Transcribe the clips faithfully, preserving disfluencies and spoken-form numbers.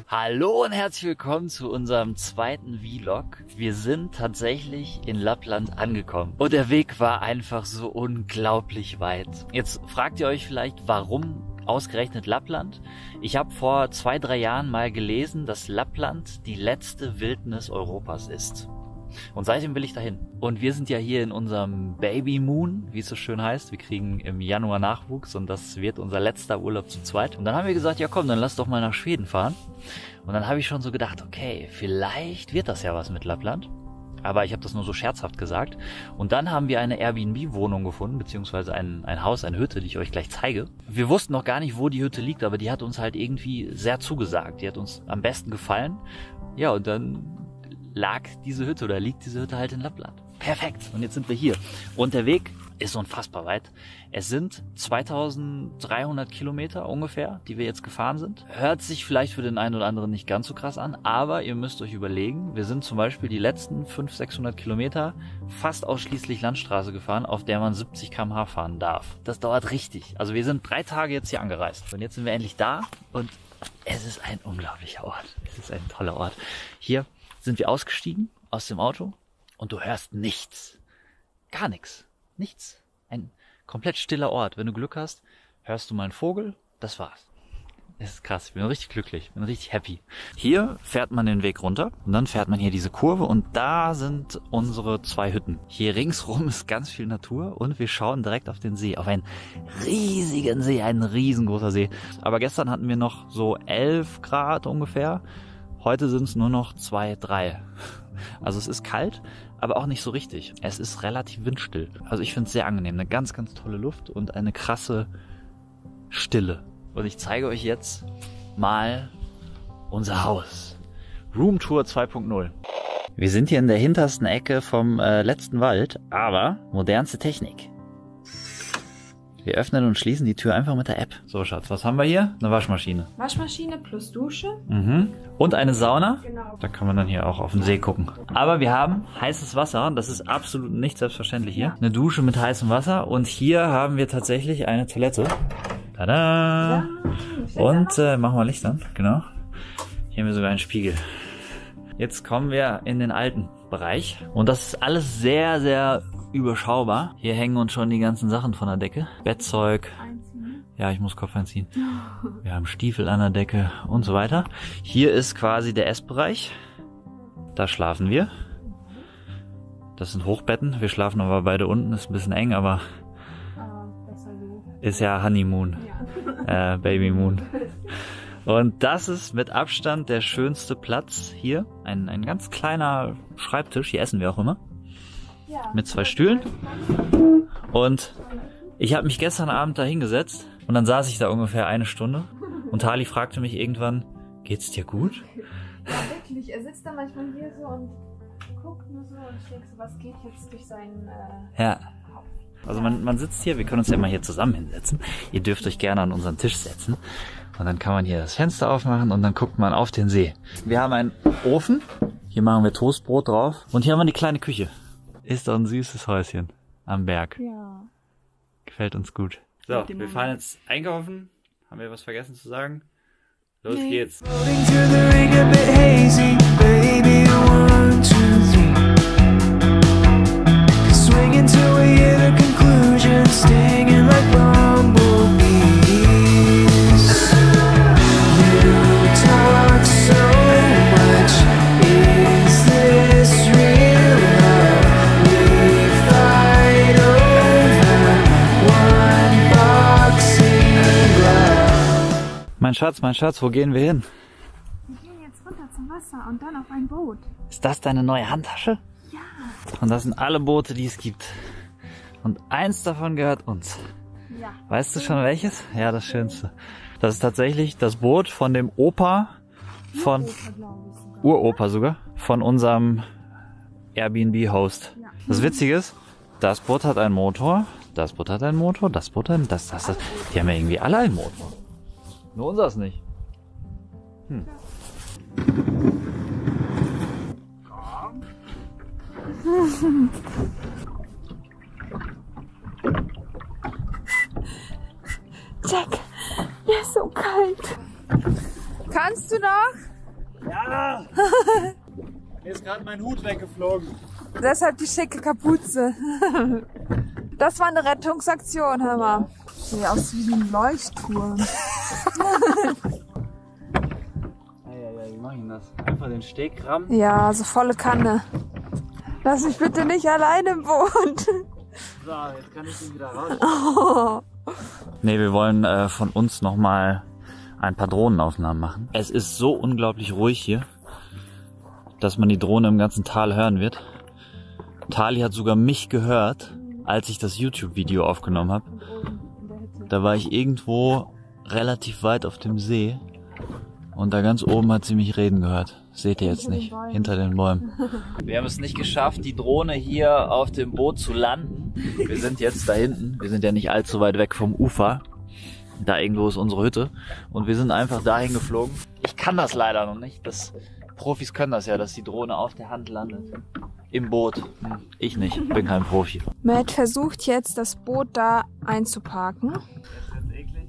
Hallo und herzlich willkommen zu unserem zweiten Vlog. Wir sind tatsächlich in Lappland angekommen und der Weg war einfach so unglaublich weit. Jetzt fragt ihr euch vielleicht, warum ausgerechnet Lappland? Ich habe vor zwei, drei Jahren mal gelesen, dass Lappland die letzte Wildnis Europas ist. Und seitdem will ich dahin. Und wir sind ja hier in unserem Baby Moon, wie es so schön heißt. Wir kriegen im Januar Nachwuchs und das wird unser letzter Urlaub zu zweit. Und dann haben wir gesagt, ja komm, dann lass doch mal nach Schweden fahren. Und dann habe ich schon so gedacht, okay, vielleicht wird das ja was mit Lappland. Aber ich habe das nur so scherzhaft gesagt. Und dann haben wir eine Airbnb-Wohnung gefunden, beziehungsweise ein, ein Haus, eine Hütte, die ich euch gleich zeige. Wir wussten noch gar nicht, wo die Hütte liegt, aber die hat uns halt irgendwie sehr zugesagt. Die hat uns am besten gefallen. Ja, und dann lag diese Hütte oder liegt diese Hütte halt in Lappland. Perfekt. Und jetzt sind wir hier. Und der Weg ist unfassbar weit. Es sind zweitausenddreihundert Kilometer ungefähr, die wir jetzt gefahren sind. Hört sich vielleicht für den einen oder anderen nicht ganz so krass an, aber ihr müsst euch überlegen, wir sind zum Beispiel die letzten fünfhundert, sechshundert Kilometer fast ausschließlich Landstraße gefahren, auf der man siebzig Kilometer pro Stunde fahren darf. Das dauert richtig. Also wir sind drei Tage jetzt hier angereist. Und jetzt sind wir endlich da und es ist ein unglaublicher Ort. Es ist ein toller Ort. Hier sind wir ausgestiegen aus dem Auto und du hörst nichts. Gar nichts. Nichts. Ein komplett stiller Ort. Wenn du Glück hast, hörst du mal einen Vogel. Das war's. Es ist krass. Ich bin richtig glücklich. Ich bin richtig happy. Hier fährt man den Weg runter und dann fährt man hier diese Kurve und da sind unsere zwei Hütten. Hier ringsrum ist ganz viel Natur und wir schauen direkt auf den See. Auf einen riesigen See. Ein riesengroßer See. Aber gestern hatten wir noch so elf Grad ungefähr. Heute sind es nur noch zwei, drei. Also es ist kalt, aber auch nicht so richtig. Es ist relativ windstill. Also ich finde es sehr angenehm. Eine ganz, ganz tolle Luft und eine krasse Stille. Und ich zeige euch jetzt mal unser Haus. Roomtour zwei punkt null. Wir sind hier in der hintersten Ecke vom äh, letzten Wald, aber modernste Technik. Wir öffnen und schließen die Tür einfach mit der App. So, Schatz, was haben wir hier? Eine Waschmaschine. Waschmaschine plus Dusche. Mhm. Und eine Sauna. Genau. Da kann man dann hier auch auf den See gucken. Aber wir haben heißes Wasser. Das ist absolut nicht selbstverständlich hier. Eine Dusche mit heißem Wasser. Und hier haben wir tatsächlich eine Toilette. Tada! Ja, und äh, machen wir Licht an. Genau. Hier haben wir sogar einen Spiegel. Jetzt kommen wir in den alten Bereich. Und das ist alles sehr, sehr überschaubar. Hier hängen uns schon die ganzen Sachen von der Decke. Bettzeug. Ja, ich muss Kopf einziehen. Wir haben Stiefel an der Decke und so weiter. Hier ist quasi der Essbereich. Da schlafen wir. Das sind Hochbetten. Wir schlafen aber beide unten. Ist ein bisschen eng, aber ist ja Honeymoon. Äh, Baby Moon. Und das ist mit Abstand der schönste Platz hier. Ein, ein ganz kleiner Schreibtisch. Hier essen wir auch immer. Mit zwei Stühlen. Und ich habe mich gestern Abend da hingesetzt und dann saß ich da ungefähr eine Stunde und Tali fragte mich irgendwann, geht's dir gut? Ja, wirklich. Er sitzt da manchmal hier so und guckt nur so und ich denke so, was geht jetzt durch seinen äh, Ja. Also man, man sitzt hier, wir können uns ja mal hier zusammen hinsetzen. Ihr dürft euch gerne an unseren Tisch setzen. Und dann kann man hier das Fenster aufmachen und dann guckt man auf den See. Wir haben einen Ofen. Hier machen wir Toastbrot drauf. Und hier haben wir eine kleine Küche. Ist doch ein süßes Häuschen am Berg. Ja. Gefällt uns gut. So, wir fahren jetzt einkaufen. Haben wir was vergessen zu sagen? Los nee. geht's. Mein Schatz, mein Schatz, wo gehen wir hin? Wir gehen jetzt runter zum Wasser und dann auf ein Boot. Ist das deine neue Handtasche? Ja. Und das sind alle Boote, die es gibt. Und eins davon gehört uns. Ja. Weißt du schon welches? Ja, das Schönste. Das ist tatsächlich das Boot von dem Opa, von Uropa, Uropa sogar, von unserem Airbnb-Host. Ja. Das Witzige ist, das Boot hat einen Motor, das Boot hat einen Motor, das Boot hat einen, das, das, das. Die haben ja irgendwie alle einen Motor. Nur unseres nicht. Hm. Jack, mir ist so kalt. Kannst du noch? Ja! Mir ist gerade mein Hut weggeflogen. Deshalb die schicke Kapuze. Das war eine Rettungsaktion, hör mal. Sieht aus wie ein Leuchtturm. Eieiei, wie mach ich denn das? Einfach den Steg rammen? Ja, so volle Kanne. Lass mich bitte nicht alleine im Boot. So, jetzt kann ich ihn wieder raus. Oh. Ne, wir wollen äh, von uns nochmal ein paar Drohnenaufnahmen machen. Es ist so unglaublich ruhig hier, dass man die Drohne im ganzen Tal hören wird. Tali hat sogar mich gehört, als ich das YouTube-Video aufgenommen habe. Da war ich irgendwo relativ weit auf dem See und da ganz oben hat sie mich reden gehört. Seht ihr jetzt nicht, hinter den Bäumen. Wir haben es nicht geschafft, die Drohne hier auf dem Boot zu landen. Wir sind jetzt da hinten, wir sind ja nicht allzu weit weg vom Ufer. Da irgendwo ist unsere Hütte und wir sind einfach dahin geflogen. Ich kann das leider noch nicht. Das, Profis können das ja, dass die Drohne auf der Hand landet. Im Boot. Ich nicht, bin kein Profi. Matt versucht jetzt, das Boot da einzuparken. Das ist eklig.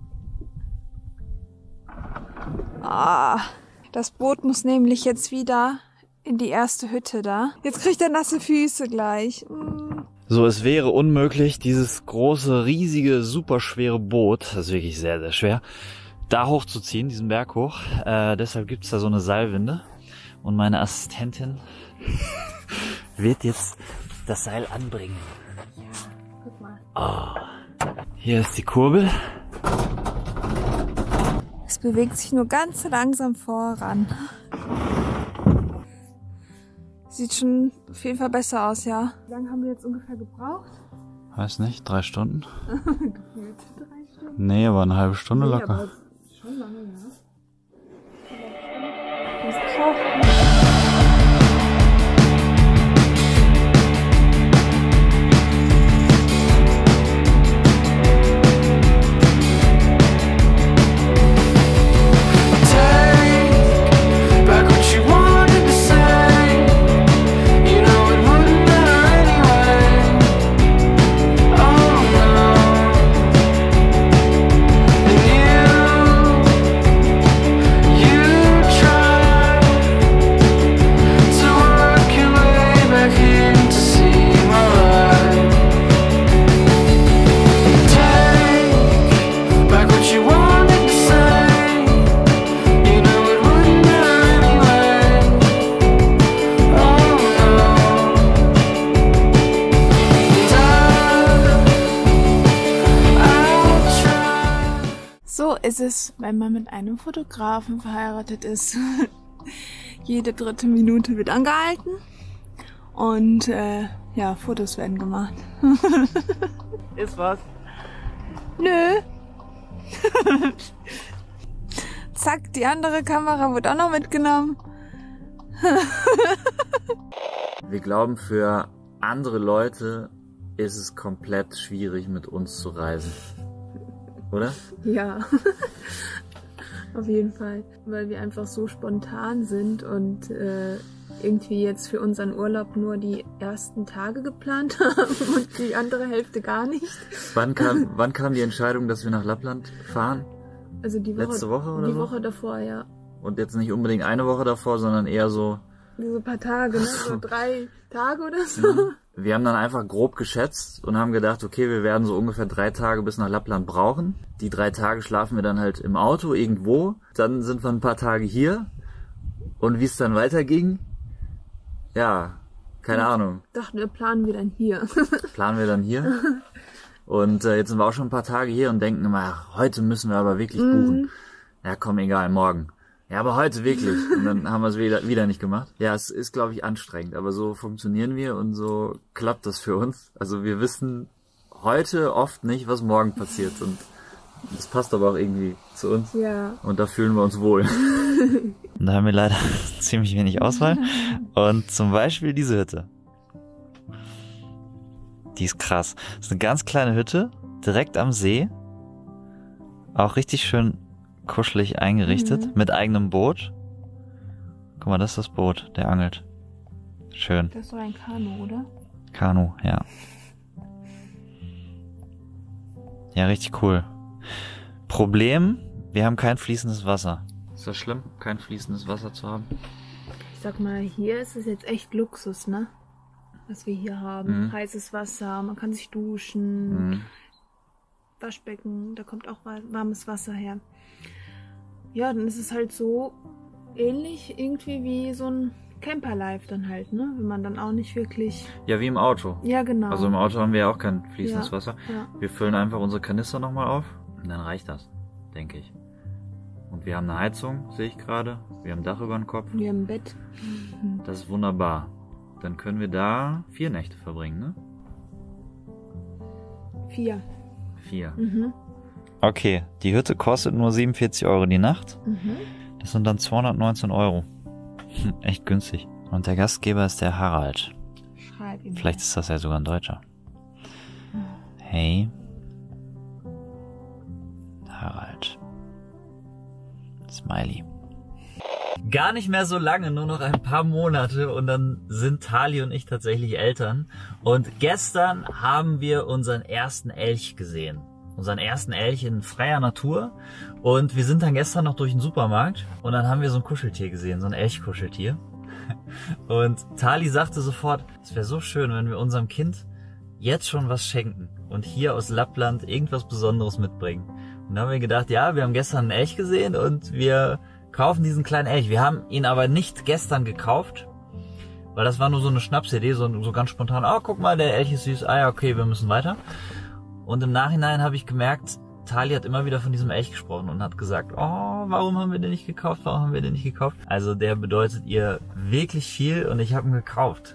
Ah, das Boot muss nämlich jetzt wieder in die erste Hütte da. Jetzt kriegt er nasse Füße gleich. Mm. So, es wäre unmöglich, dieses große, riesige, superschwere Boot, das ist wirklich sehr, sehr schwer, da hochzuziehen, diesen Berg hoch. Äh, deshalb gibt's da so eine Seilwinde. Und meine Assistentin wird jetzt das Seil anbringen. Ja, guck mal. Oh. Hier ist die Kurbel. Es bewegt sich nur ganz langsam voran. Sieht schon auf jeden Fall besser aus, ja. Wie lange haben wir jetzt ungefähr gebraucht? Weiß nicht, drei Stunden? Gefühlt drei Stunden. Nee, aber eine halbe Stunde Nee, locker. aber schon lange, ja. Wir haben es geschafft. So ist es, wenn man mit einem Fotografen verheiratet ist. Jede dritte Minute wird angehalten und äh, ja, Fotos werden gemacht. Ist was? Nö. Zack, die andere Kamera wird auch noch mitgenommen. Wir glauben, für andere Leute ist es komplett schwierig, mit uns zu reisen. Oder? Ja, auf jeden Fall, weil wir einfach so spontan sind und äh, irgendwie jetzt für unseren Urlaub nur die ersten Tage geplant haben und die andere Hälfte gar nicht. Wann kam, wann kam die Entscheidung, dass wir nach Lappland fahren? Also die Woche, Letzte Woche oder die so? Woche davor, ja. Und jetzt nicht unbedingt eine Woche davor, sondern eher so... So ein paar Tage, ne? So drei Tage oder so. Wir haben dann einfach grob geschätzt und haben gedacht, okay, wir werden so ungefähr drei Tage bis nach Lappland brauchen. Die drei Tage schlafen wir dann halt im Auto irgendwo. Dann sind wir ein paar Tage hier. Und wie es dann weiterging, ja, keine Ahnung. Dachten wir, planen wir dann hier. Planen wir dann hier. Und äh, jetzt sind wir auch schon ein paar Tage hier und denken immer, ach, heute müssen wir aber wirklich buchen. Mhm. Ja, komm, egal, morgen. Ja, aber heute wirklich. Und dann haben wir es wieder, wieder nicht gemacht. Ja, es ist, glaube ich, anstrengend. Aber so funktionieren wir und so klappt das für uns. Also wir wissen heute oft nicht, was morgen passiert. Und das passt aber auch irgendwie zu uns. Ja. Und da fühlen wir uns wohl. Und da haben wir leider ziemlich wenig Auswahl. Und zum Beispiel diese Hütte. Die ist krass. Das ist eine ganz kleine Hütte, direkt am See. Auch richtig schön kuschelig eingerichtet, mhm. mit eigenem Boot. Guck mal, das ist das Boot, der angelt. Schön. Das ist doch ein Kanu, oder? Kanu, ja. Ja, richtig cool. Problem, wir haben kein fließendes Wasser. Ist das schlimm, kein fließendes Wasser zu haben? Ich sag mal, hier ist es jetzt echt Luxus, ne? Was wir hier haben. Mhm. Heißes Wasser, man kann sich duschen, mhm. Waschbecken, da kommt auch warmes Wasser her. Ja, dann ist es halt so ähnlich irgendwie wie so ein Camperlife dann halt, ne? Wenn man dann auch nicht wirklich... Ja, wie im Auto. Ja, genau. Also im Auto haben wir ja auch kein fließendes ja, Wasser. Ja. Wir füllen einfach unsere Kanister nochmal auf und dann reicht das, denke ich. Und wir haben eine Heizung, sehe ich gerade. Wir haben ein Dach über dem Kopf. Wir haben ein Bett. Das ist wunderbar. Dann können wir da vier Nächte verbringen, ne? Vier. Vier. Mhm. Okay, die Hütte kostet nur siebenundvierzig Euro die Nacht. Mhm. Das sind dann zweihundertneunzehn Euro. Echt günstig. Und der Gastgeber ist der Harald. Schreib ihm. Vielleicht ist das ja sogar ein Deutscher. Hey. Harald. Smiley. Gar nicht mehr so lange, nur noch ein paar Monate und dann sind Tali und ich tatsächlich Eltern. Und gestern haben wir unseren ersten Elch gesehen. Unseren ersten Elch in freier Natur. Und wir sind dann gestern noch durch den Supermarkt und dann haben wir so ein Kuscheltier gesehen, so ein Elchkuscheltier. Und Tali sagte sofort, es wäre so schön, wenn wir unserem Kind jetzt schon was schenken und hier aus Lappland irgendwas Besonderes mitbringen. Und da haben wir gedacht, ja, wir haben gestern einen Elch gesehen und wir kaufen diesen kleinen Elch. Wir haben ihn aber nicht gestern gekauft, weil das war nur so eine Schnapsidee, so, so ganz spontan, ah, guck mal, der Elch ist süß, ah ja, okay, wir müssen weiter. Und im Nachhinein habe ich gemerkt, Tali hat immer wieder von diesem Elch gesprochen und hat gesagt, oh, warum haben wir den nicht gekauft, warum haben wir den nicht gekauft? Also der bedeutet ihr wirklich viel und ich habe ihn gekauft.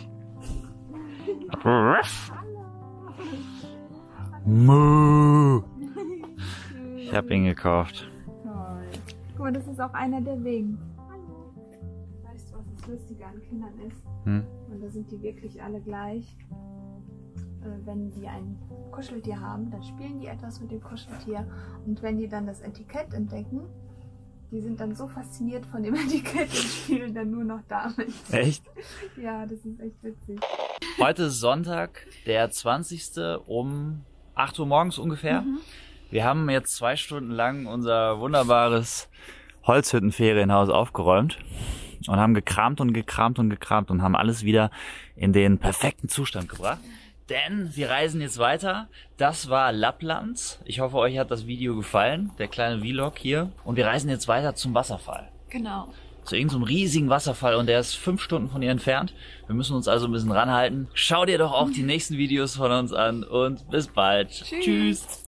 Moo. Ich habe ihn gekauft. Toll. Guck mal, das ist auch einer der Wegen. Weißt du, was das Lustige an Kindern ist? Hm? Und da sind die wirklich alle gleich. Wenn die ein Kuscheltier haben, dann spielen die etwas mit dem Kuscheltier. Und wenn die dann das Etikett entdecken, die sind dann so fasziniert von dem Etikett und spielen dann nur noch damit. Echt? Ja, das ist echt witzig. Heute ist Sonntag, der zwanzigste um acht Uhr morgens ungefähr. Mhm. Wir haben jetzt zwei Stunden lang unser wunderbares Holzhüttenferienhaus aufgeräumt und haben gekramt und gekramt und gekramt und haben alles wieder in den perfekten Zustand gebracht. Denn wir reisen jetzt weiter. Das war Lappland. Ich hoffe, euch hat das Video gefallen, der kleine Vlog hier. Und wir reisen jetzt weiter zum Wasserfall. Genau. Zu irgendeinem riesigen Wasserfall und der ist fünf Stunden von hier entfernt. Wir müssen uns also ein bisschen ranhalten. Schau dir doch auch die nächsten Videos von uns an und bis bald. Tschüss. Tschüss.